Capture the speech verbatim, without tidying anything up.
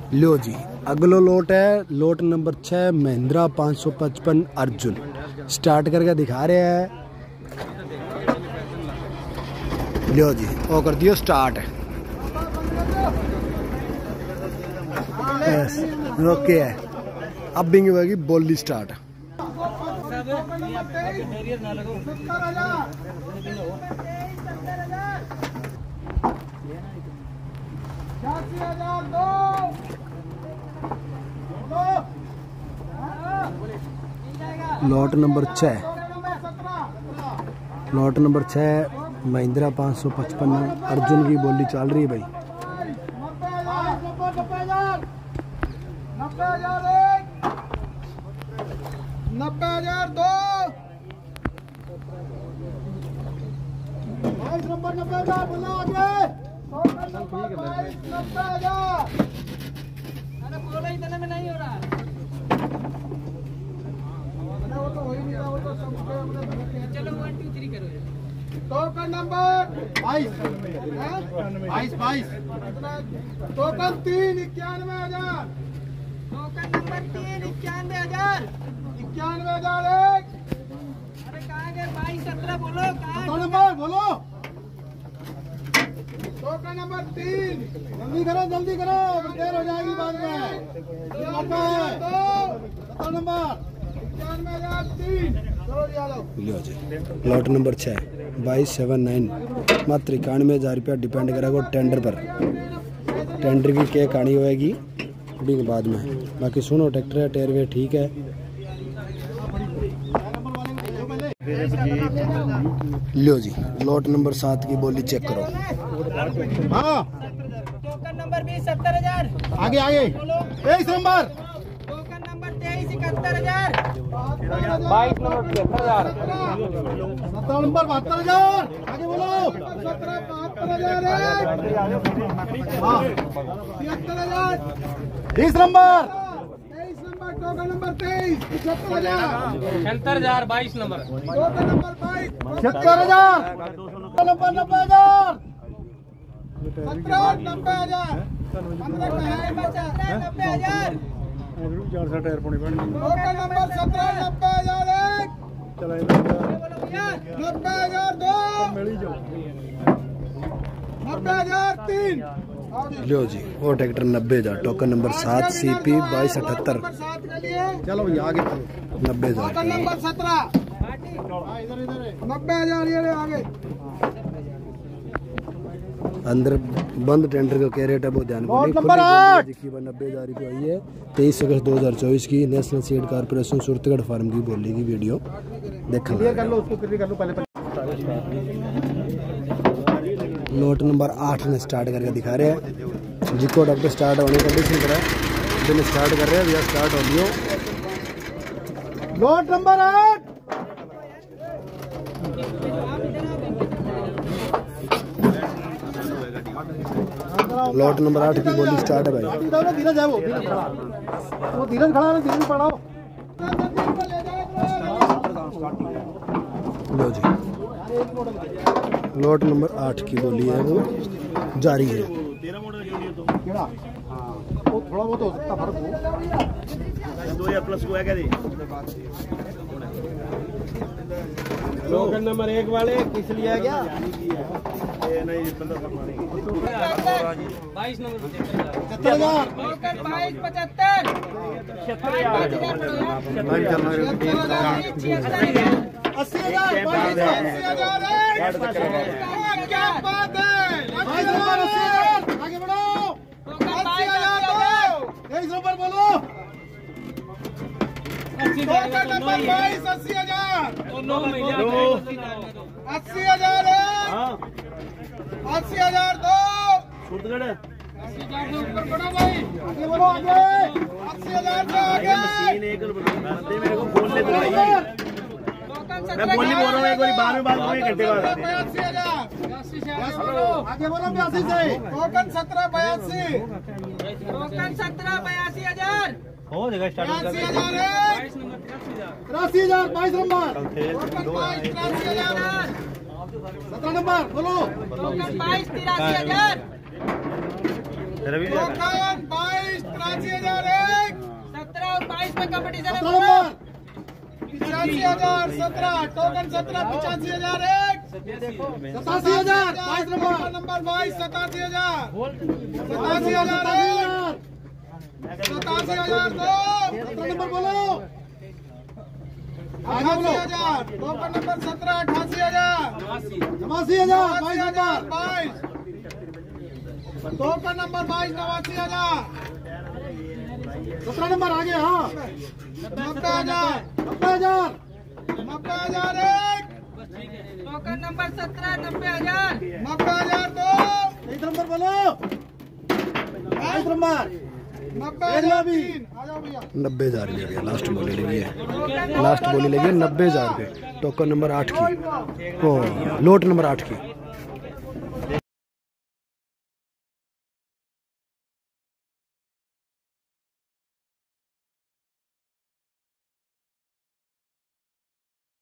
लो जी, अगलो लोट है लोट नंबर छः महिंद्रा पाँच सौ पचपन अर्जुन। स्टार्ट करके दिखा रहे हैं। लो जी, वो कर दियो स्टार्ट। ओके है, अब भी होगी बोली स्टार्ट। लॉट नंबर छः, लॉट नंबर छः महिंद्रा पाँच सौ पचपन अर्जुन की बोली चल रही है भाई। नब्बे हजार दो बाईस नंबर नब्बे हजार बोलो आगे। नब्बे हजार अरे बोलो इतने में नहीं हो रहा। वो तो हो ही नहीं रहा, वो तो सब चलो वन टू थ्री करो। टोकन नंबर बाईस बाईस बाईस टोकन तीन इक्यानवे हजार। टोकन नंबर तीन इक्यानवे हजार इक्यानवे हजार एक। अरे कहाँ गए बाईस सत्रह बोलो कहाँ नंबर बोलो। टोकन नंबर तीन जल्दी करो जल्दी करो, देर हो जाएगी बाद में। दो नंबर इक्यानवे हजार तीन। लॉट नंबर छः बाईस सेवन नाइन मात्र इक्यानवे हज़ार रुपया डिपेंड करेगा टेंडर पर। टेंडर की क्या कहानी होएगी अभी के बाद में। बाकी सुनो ट्रैक्टर है, टेरवे ठीक है। लो जी, लॉट नंबर सात की बोली चेक करो। हाँ टोकन नंबर बीस सत्तर हजार आगे आगे। तेईस नंबर टोकन नंबर तेईस इकहत्तर हजार बाईस नंबर पचहत्तर हजार सत्रह नंबर बहत्तर हजार आगे बोलो। सत्रह बहत्तर हजार तिहत्तर हजार। बीस नंबर तेईस नंबर टोकन नंबर तेईस पचहत्तर हजार छिहत्तर हजार बाईस नंबर टोकन नंबर बाईस छिहत्तर हजार नंबर नब्बे हजार सत्रह नब्बे हजार नब्बे हजार टोकन नंबर सत्रह नब्बे हजार एक नब्बे हजार दो नब्बे हजार तीन। लो जी, वो ट्रैक्टर नब्बे हज़ार टोकन नंबर सात सी पी बाईस अठहत्तर। चलो भैया आगे नब्बे हज़ार टोकन नंबर सत्रह नब्बे हजार ये आगे। अंदर बंद टेंडर का क्या रेट है वो ध्यान नंबर आठ नब्बे हज़ार रुपये आई है। तेईस अगस्त दो हज़ार चौबीस की national seed corporation Suratgarh farm की बोली की वीडियो देखा कर लो उसको कर लो पहले। लॉट नंबर आठ में स्टार्ट करके दिखा रहे हैं। जिसको डॉक्टर स्टार्ट होने कंडीशन करा है स्टार्ट कर रहे हैं भैया, स्टार्ट हो लियो। लॉट नंबर आठ लॉट नंबर आठ की बोली स्टार्ट है भाई। धीरज है वो वो धीरज खड़ा है, धीरज पढ़ाओ। लो जी, लॉट नंबर आठ की बोली है वो जारी है। वो थोड़ा बहुत हो सकता फर्क हो। दो हजार प्लस को है क्या जी? टोकन नंबर एक वाले किस लिया क्या? बाईस नंबर पचहत्तर हजार टोकन बाईस पचहत्तर अस्सी हजार अस्सी हजार क्या बात है। आगे बढ़ो। अस्सी हजार दो तेईस नंबर बोलो। टोकन नंबर बाईस अस्सी हजार अस्सी हजार अस्सी हजार दो सुरतगढ़ आगे बढ़ो आगे। अस्सी हजार से आगे मेरे को बोलने दो भाई, मैं बोलने बोल रहा हूँ। एक बार बाद में बात नहीं करते बाद बयासी हजार आगे बोलो बयासी से। टोकन सत्रह बयासी टोकन सत्रह बयासी हजार हो जाएगा स्टार्ट बयासी हजार तिरासी हजार बाईस नंबर टोकन बाईस तिरासी हजार सत्रह नंबर बोलो। टोकन बाईस तिरासी हजार टोकन बाईस पचासी हजार एक सत्रह और बाईस में कंपटीशन है। पिचासी हजार सत्रह टोकन सत्रह पचासी हजार एक सतासी हजार बाईस नंबर नंबर बाईस सतासी हजार सतासी हजार एक सतासी हजार दो सत्रह नंबर बोलो अठासी हजार टोकन नंबर सत्रह अठासी हजार नवासी हजार बाईस हजार बाईस टोकन नंबर बाईस नवासी हजार सत्रह नंबर आगे हाँ नब्बे हजार नब्बे हजार नब्बे हजार एक टोकन नंबर सत्रह नब्बे हजार नब्बे हजार दो एक नंबर बोलो बाईस नंबर नब्बे हजार तीन आ जाओ भैया नब्बे हजार रुपये भैया लास्ट बोली लगी है लास्ट बोली लगी है नब्बे हजार रुपये टोकन नंबर आठ की ओ लोट नंबर आठ की